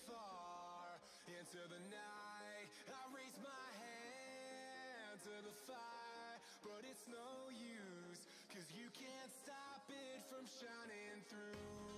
far into the night. I raise my hand to the fire, but it's no use, 'cause you can't stop it from shining through.